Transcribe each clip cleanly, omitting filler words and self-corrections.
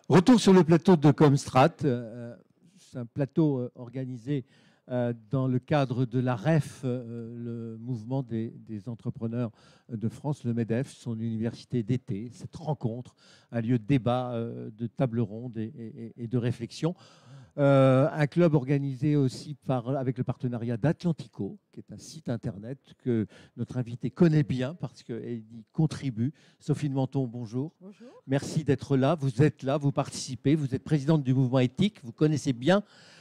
Retour sur le plateau de Comstrat. C'est un plateau organisé dans le cadre de la REF, le mouvement des entrepreneurs de France, le MEDEF, son université d'été. Cette rencontre, un lieu de débat, de table ronde et de réflexion. Un club organisé aussi avec le partenariat d'Atlantico, qui est un site internet que notre invité connaît bien parce qu'elle y contribue. Sophie de Menton, bonjour. Bonjour. Merci d'être là. Vous êtes là, vous participez, vous êtes présidente du mouvement éthique, vous connaissez bien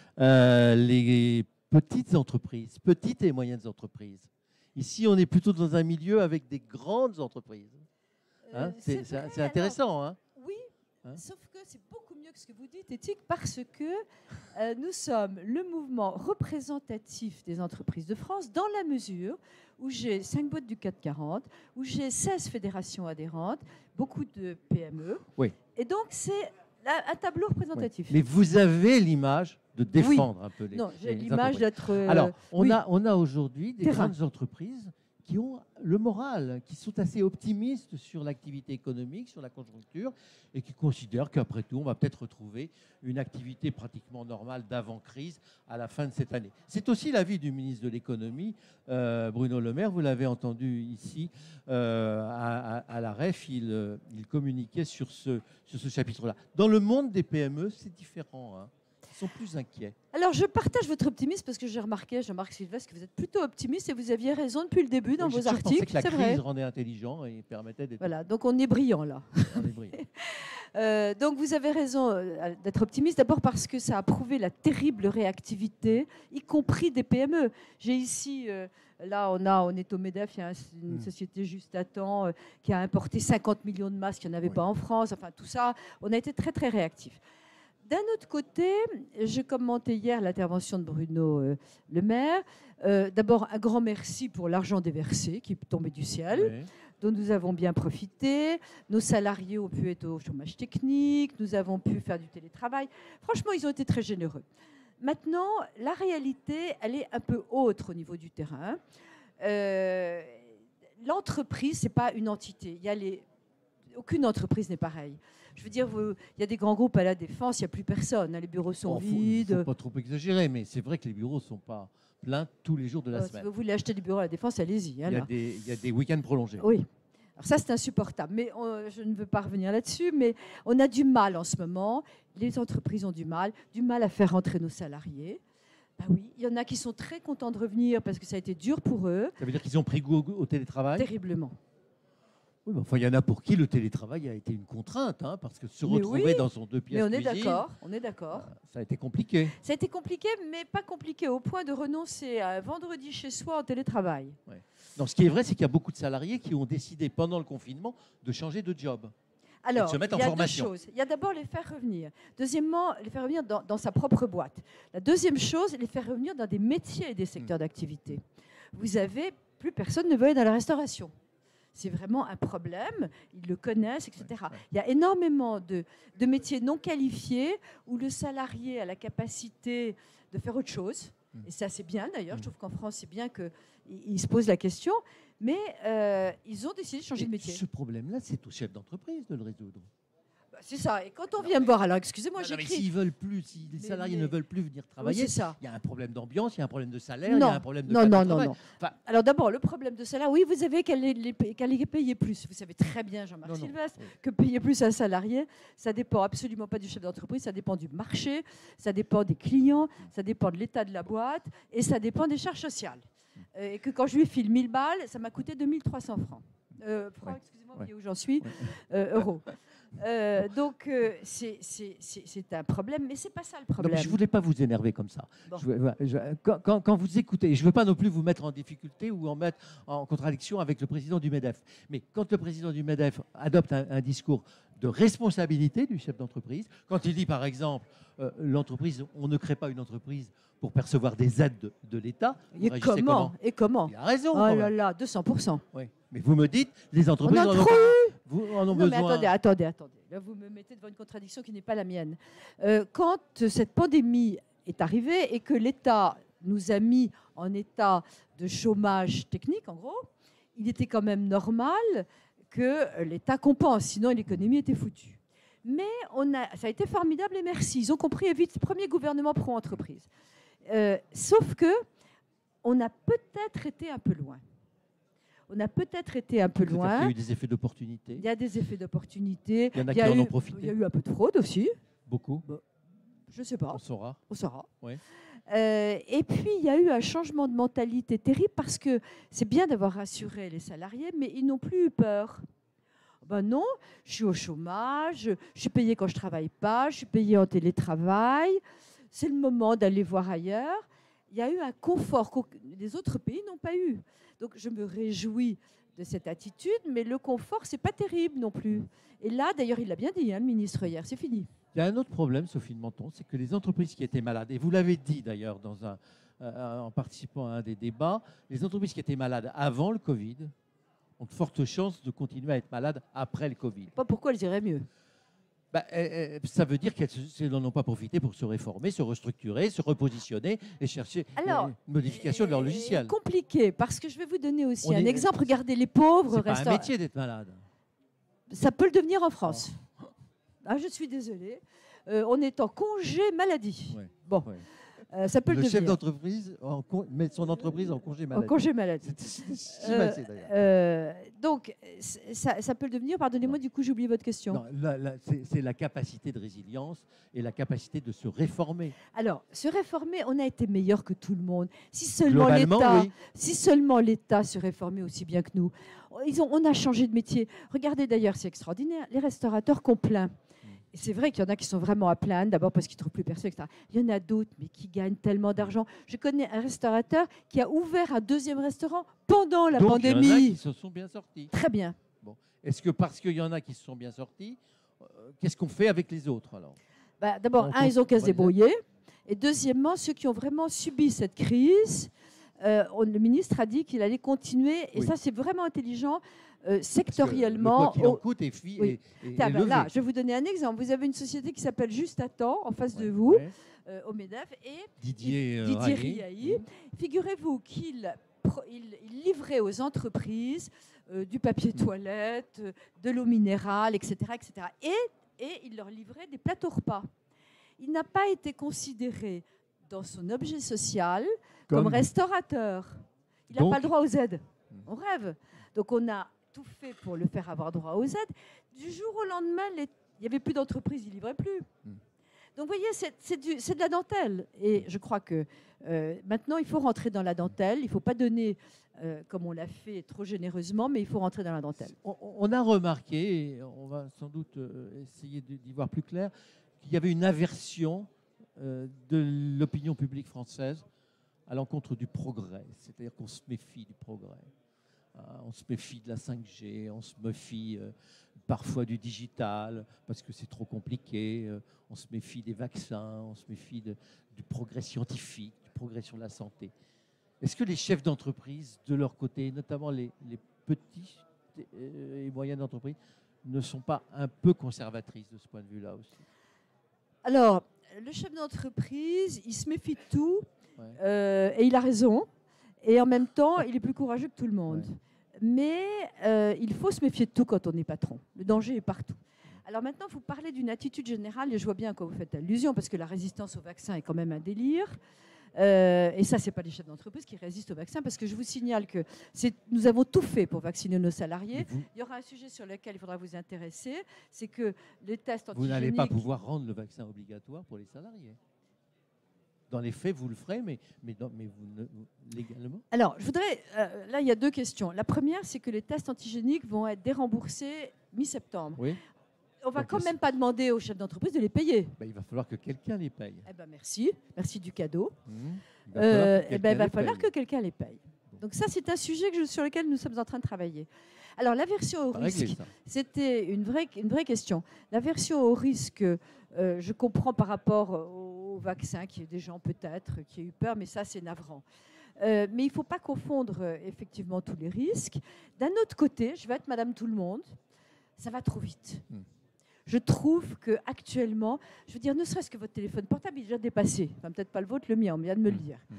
les petites entreprises, petites et moyennes entreprises. Ici, on est plutôt dans un milieu avec des grandes entreprises. Hein, c'est intéressant. Hein, oui, hein, sauf que c'est beaucoup mieux que ce que vous dites, éthique, parce que nous sommes le mouvement représentatif des entreprises de France dans la mesure où j'ai 5 boîtes du CAC 40, où j'ai 16 fédérations adhérentes, beaucoup de PME. Oui. Et donc, c'est un tableau représentatif. Oui. Mais vous avez l'image de défendre un peu les. Non, j'ai l'image d'être. Alors, on a aujourd'hui des grandes entreprises qui ont le moral, qui sont assez optimistes sur l'activité économique, sur la conjoncture, et qui considèrent qu'après tout, on va peut-être retrouver une activité pratiquement normale d'avant-crise à la fin de cette année. C'est aussi l'avis du ministre de l'économie, Bruno Le Maire. Vous l'avez entendu ici à la REF, il communiquait sur ce chapitre-là. Dans le monde des PME, c'est différent, hein. Sont plus inquiets. Alors, je partage votre optimisme parce que j'ai remarqué, Jean-Marc Sylvestre, que vous êtes plutôt optimiste et vous aviez raison depuis le début dans vos articles. Je pensais que la crise rendait intelligent et permettait d'être... Voilà, donc on est brillant là. On est brillant. Donc vous avez raison d'être optimiste, d'abord parce que ça a prouvé la terrible réactivité, y compris des PME. J'ai ici... Là, on est au MEDEF, il y a une société juste à temps qui a importé 50 millions de masques, il n'y en avait pas en France. Enfin, tout ça, on a été très, très réactifs. D'un autre côté, je commentais hier l'intervention de Bruno Le Maire. D'abord, un grand merci pour l'argent déversé qui est tombé du ciel, dont nous avons bien profité. Nos salariés ont pu être au chômage technique, nous avons pu faire du télétravail. Franchement, ils ont été très généreux. Maintenant, la réalité, elle est un peu autre au niveau du terrain. L'entreprise, ce n'est pas une entité. Aucune entreprise n'est pareille. Je veux dire, il y a des grands groupes à la Défense, il n'y a plus personne. Les bureaux sont vides. Il ne faut pas trop exagérer, mais c'est vrai que les bureaux ne sont pas pleins tous les jours de la semaine. Si vous voulez acheter des bureaux à la Défense, allez-y. Hein, il y a des week-ends prolongés. Oui. Alors ça, c'est insupportable. Mais je ne veux pas revenir là-dessus. Mais on a du mal en ce moment. Les entreprises ont du mal à faire rentrer nos salariés. Ben oui, il y en a qui sont très contents de revenir parce que ça a été dur pour eux. Ça veut dire qu'ils ont pris goût au télétravail ? Terriblement. Oui, mais enfin, il y en a pour qui le télétravail a été une contrainte, hein, parce que se retrouver dans son 2 pièces cuisine... Mais on est d'accord. Ça a été compliqué. Ça a été compliqué, mais pas compliqué au point de renoncer à un vendredi chez soi en télétravail. Ouais. Non, ce qui est vrai, c'est qu'il y a beaucoup de salariés qui ont décidé pendant le confinement de changer de job. Alors, se mettre en formation. 2 choses. Il y a d'abord les faire revenir. Deuxièmement, les faire revenir dans sa propre boîte. La deuxième chose, les faire revenir dans des métiers et des secteurs d'activité. Vous avez, plus personne ne veut aller dans la restauration. C'est vraiment un problème, ils le connaissent, etc. Il y a énormément de métiers non qualifiés où le salarié a la capacité de faire autre chose. Et ça, c'est bien d'ailleurs. Je trouve qu'en France, c'est bien qu'ils se posent la question. Mais ils ont décidé de changer de métier. Ce problème-là, c'est aux chefs d'entreprise de le résoudre. C'est ça. Et quand on vient me voir, alors excusez-moi, j'écris. S'ils veulent plus, si les salariés ne veulent plus venir travailler, il y a un problème d'ambiance, il y a un problème de salaire, il y a un problème de travail. Non. Enfin, alors d'abord, le problème de salaire, oui, vous avez qu'à les payer plus. Vous savez très bien, Jean-Marc Sylvestre, que payer plus à un salarié, ça dépend absolument pas du chef d'entreprise, ça dépend du marché, ça dépend des clients, ça dépend de l'état de la boîte et ça dépend des charges sociales. Et que quand je lui file 1000 balles, ça m'a coûté 2300 francs. Excusez-moi, vous voyez où j'en suis, euros. Donc, c'est un problème, mais ce n'est pas ça le problème. Non, je ne voulais pas vous énerver comme ça. Bon. Quand vous écoutez, je ne veux pas non plus vous mettre en difficulté ou en mettre en contradiction avec le président du MEDEF, mais quand le président du MEDEF adopte un discours de responsabilité du chef d'entreprise, quand il dit par exemple, l'entreprise, on ne crée pas une entreprise pour percevoir des aides de l'État. Et comment Il a raison. Oh là là, 200%. Oui. Mais vous me dites, les entreprises en ont besoin. Mais attendez. Là, vous me mettez devant une contradiction qui n'est pas la mienne. Quand cette pandémie est arrivée et que l'État nous a mis en état de chômage technique, en gros, il était quand même normal que l'État compense, sinon l'économie était foutue. Mais ça a été formidable et merci. Ils ont compris vite, premier gouvernement pro-entreprise. Sauf que on a peut-être été un peu loin. On a peut-être été un peu loin. Il y a eu des effets d'opportunité. Il y a des effets d'opportunité. Il y en a qui en ont profité. Il y a eu un peu de fraude aussi. Beaucoup. Bon, je ne sais pas. On saura. On saura. Oui. Et puis, il y a eu un changement de mentalité terrible parce que c'est bien d'avoir rassuré les salariés, mais ils n'ont plus eu peur. Ben non, je suis au chômage, je suis payée quand je ne travaille pas, je suis payée en télétravail. C'est le moment d'aller voir ailleurs. Il y a eu un confort que les autres pays n'ont pas eu. Donc, je me réjouis de cette attitude, mais le confort, ce n'est pas terrible non plus. Et là, d'ailleurs, il l'a bien dit, hein, le ministre, hier, c'est fini. Il y a un autre problème, Sophie de Menton, c'est que les entreprises qui étaient malades, et vous l'avez dit d'ailleurs en participant à un des débats, les entreprises qui étaient malades avant le Covid ont de fortes chances de continuer à être malades après le Covid. Pas pourquoi elles iraient mieux. Ça veut dire qu'elles n'en ont pas profité pour se réformer, se restructurer, se repositionner et chercher une modification de leur logiciel. Compliqué, parce que je vais vous donner aussi un exemple. Regardez les pauvres restaurants. C'est pas un métier d'être malade. Ça peut le devenir en France. Ah, je suis désolée. On est en congé maladie. Ouais. Bon. Ouais. Ça peut le chef d'entreprise met son entreprise en congé maladie. En congé maladie. C'est d'ailleurs. Donc, ça peut le devenir. Pardonnez-moi, du coup, j'ai oublié votre question. Non, c'est la capacité de résilience et la capacité de se réformer. Alors, se réformer, on a été meilleur que tout le monde. Si seulement l'État se réformait aussi bien que nous. On a changé de métier. Regardez d'ailleurs, c'est extraordinaire, les restaurateurs qu'on plaint. Et c'est vrai qu'il y en a qui sont vraiment à plaindre, d'abord parce qu'ils ne trouvent plus personne, etc. Il y en a d'autres, mais qui gagnent tellement d'argent. Je connais un restaurateur qui a ouvert un deuxième restaurant pendant la pandémie. Il y en a qui se sont bien sortis. Très bien. Bon. Est-ce que parce qu'il y en a qui se sont bien sortis, qu'est-ce qu'on fait avec les autres alors ? D'abord, ils ont qu'à se débrouiller. Et deuxièmement, ceux qui ont vraiment subi cette crise, le ministre a dit qu'il allait continuer. Et ça, c'est vraiment intelligent. Sectoriellement. Le quoi qu'il en coûte est élevé. Là, je vais vous donner un exemple. Vous avez une société qui s'appelle Juste à temps en face de vous, au MEDEF, et Didier Riahi. Figurez-vous qu'il livrait aux entreprises du papier toilette, de l'eau minérale, etc., etc. Et il leur livrait des plateaux repas. Il n'a pas été considéré dans son objet social comme restaurateur. Il n'a pas le droit aux aides. On rêve. Donc on a tout fait pour le faire avoir droit aux aides. Du jour au lendemain, il n'y avait plus d'entreprise, il ne livrait plus. Donc vous voyez, c'est de la dentelle. Et je crois que maintenant, il faut rentrer dans la dentelle. Il ne faut pas donner, comme on l'a fait trop généreusement, mais il faut rentrer dans la dentelle. On a remarqué, et on va sans doute essayer d'y voir plus clair, qu'il y avait une aversion de l'opinion publique française à l'encontre du progrès. C'est-à-dire qu'on se méfie du progrès. On se méfie de la 5G, on se méfie parfois du digital parce que c'est trop compliqué, on se méfie des vaccins, on se méfie du progrès scientifique, du progrès sur la santé. Est-ce que les chefs d'entreprise, de leur côté, notamment les petits et moyennes entreprises, ne sont pas un peu conservatrices de ce point de vue-là aussi ? Alors, le chef d'entreprise, il se méfie de tout et il a raison. Et en même temps, il est plus courageux que tout le monde. Mais il faut se méfier de tout quand on est patron. Le danger est partout. Alors maintenant, vous parlez d'une attitude générale, et je vois bien à quoi vous faites allusion, parce que la résistance au vaccin est quand même un délire. Et ça, ce n'est pas les chefs d'entreprise qui résistent au vaccin, parce que je vous signale que nous avons tout fait pour vacciner nos salariés. Il y aura un sujet sur lequel il faudra vous intéresser, c'est que les tests antigéniques... Vous n'allez pas pouvoir rendre le vaccin obligatoire pour les salariés. Dans les faits, vous le ferez, mais légalement. Alors, je voudrais... là, il y a deux questions. La première, c'est que les tests antigéniques vont être déremboursés mi-septembre. Oui. On ne va quand même pas demander aux chefs d'entreprise de les payer. Il va falloir que quelqu'un les paye. Merci. Merci du cadeau. Il va falloir que quelqu'un les paye. Donc ça, c'est un sujet sur lequel nous sommes en train de travailler. Alors, l'aversion au risque, c'était une vraie question. L'aversion au risque, je comprends par rapport au vaccin, qu'il y ait des gens peut-être qui aient eu peur, mais ça, c'est navrant. Mais il ne faut pas confondre effectivement tous les risques. D'un autre côté, je vais être Madame Tout-le-Monde, ça va trop vite. Je trouve qu'actuellement, je veux dire, ne serait-ce que votre téléphone portable, il est déjà dépassé. Enfin, peut-être pas le vôtre, le mien, on vient de me le dire.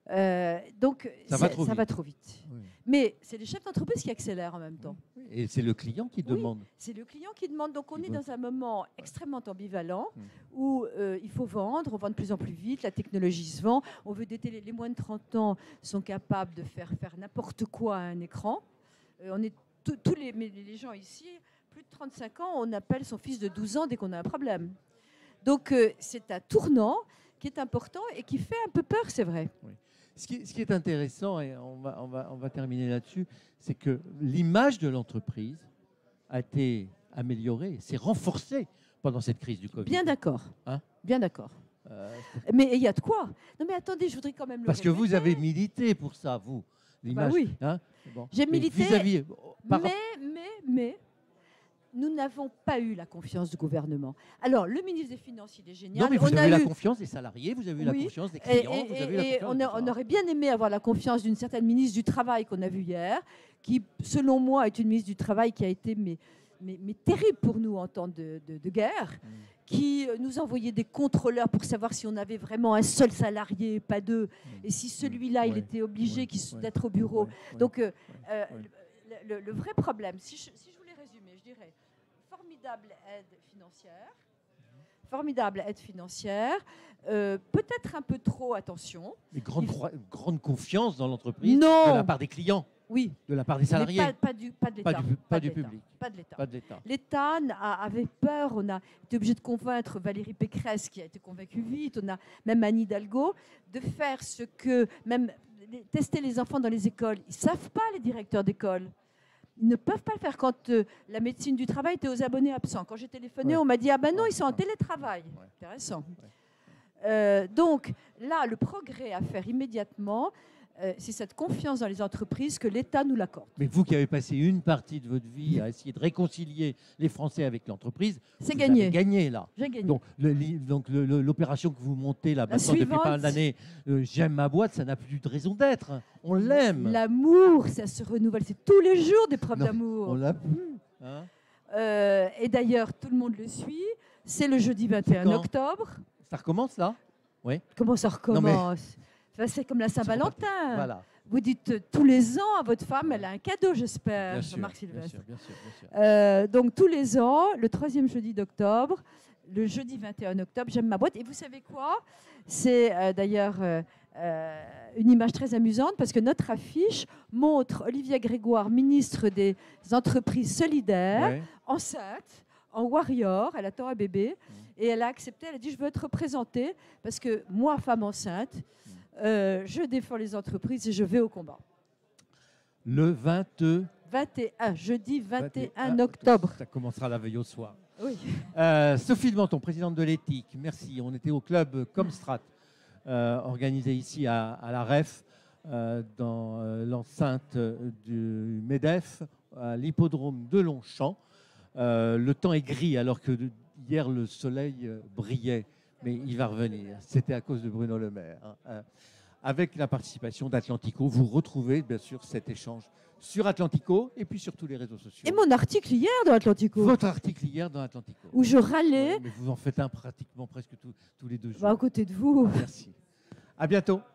Donc, ça va trop vite. Oui. Mais c'est les chefs d'entreprise qui accélèrent en même temps. Et c'est le client qui demande. C'est le client qui demande. Donc, on est dans un moment extrêmement ambivalent où il faut vendre, on vend de plus en plus vite, la technologie se vend. On veut les moins de 30 ans sont capables de faire n'importe quoi à un écran. On est tous les gens ici, plus de 35 ans, on appelle son fils de 12 ans dès qu'on a un problème. Donc, c'est un tournant qui est important et qui fait un peu peur, c'est vrai. Oui. Ce qui est intéressant, et on va terminer là-dessus, c'est que l'image de l'entreprise a été améliorée, s'est renforcée pendant cette crise du Covid. Bien d'accord. Hein? Bien d'accord. Mais il y a de quoi. Non mais attendez, je voudrais quand même le Parce que vous avez milité pour ça, vous. L'image. Bah oui. Hein? Bon. J'ai milité, mais nous n'avons pas eu la confiance du gouvernement. Alors, le ministre des Finances, il est génial. Non, mais vous avez eu la confiance des salariés, vous avez eu la confiance des clients. On aurait bien aimé avoir la confiance d'une certaine ministre du Travail qu'on a vue hier, qui, selon moi, est une ministre du Travail qui a été mais terrible pour nous en temps de guerre, qui nous envoyait des contrôleurs pour savoir si on avait vraiment un seul salarié, pas deux, et si celui-là, il était obligé d'être au bureau. Donc, le vrai problème, si je voulais résumer, je dirais formidable aide financière, peut-être un peu trop, attention. Mais grande confiance dans l'entreprise de la part des clients. Oui. De la part des salariés. Pas de l'État. Pas du public. Pas de l'État. Pas de l'État. L'État avait peur. On a été obligé de convaincre Valérie Pécresse, qui a été convaincue vite. On a même Anne Hidalgo, de faire ce que... Même tester les enfants dans les écoles. Ils ne savent pas, les directeurs d'école. Ils ne peuvent pas le faire. Quand la médecine du travail était aux abonnés absents. Quand j'ai téléphoné, on m'a dit « Ah ben non, ils sont en télétravail. » Intéressant. Donc là, le progrès à faire immédiatement, c'est cette confiance dans les entreprises que l'État nous l'accorde. Mais vous qui avez passé une partie de votre vie à essayer de réconcilier les Français avec l'entreprise, c'est gagné. Avez gagné là. J'ai gagné. Donc l'opération que vous montez là maintenant depuis pas mal d'années, j'aime ma boîte, ça n'a plus de raison d'être. On l'aime. L'amour, ça se renouvelle. C'est tous les jours des preuves d'amour. On l'a plus. Hein? Et d'ailleurs, tout le monde le suit. C'est le jeudi 21 octobre. Ça recommence là? Oui. Comment ça recommence? C'est comme la Saint-Valentin. Voilà. Vous dites tous les ans à votre femme, elle a un cadeau, j'espère, Jean-Marc Sylvestre. Bien sûr. Donc tous les ans, le 3e jeudi d'octobre, le jeudi 21 octobre, j'aime ma boîte. Et vous savez quoi? C'est d'ailleurs une image très amusante parce que notre affiche montre Olivia Grégoire, ministre des Entreprises solidaires, enceinte, en warrior, elle attend un bébé, et elle a accepté, elle a dit « je veux être représentée parce que moi, femme enceinte, je défends les entreprises et je vais au combat. » Le 21, jeudi 21 octobre. Ça commencera la veille au soir. Oui. Sophie de Menton, présidente de l'éthique, merci. On était au club Comstrat, organisé ici à la REF, dans l'enceinte du MEDEF, à l'hippodrome de Longchamp. Le temps est gris alors que hier le soleil brillait, mais il va revenir. C'était à cause de Bruno Le Maire. Avec la participation d'Atlantico, vous retrouvez bien sûr cet échange sur Atlantico et puis sur tous les réseaux sociaux. Et mon article hier dans Atlantico. Votre article hier dans Atlantico. Où je râlais. Ouais, mais vous en faites un pratiquement presque tous les 2 jours. À côté de vous. Merci. À bientôt.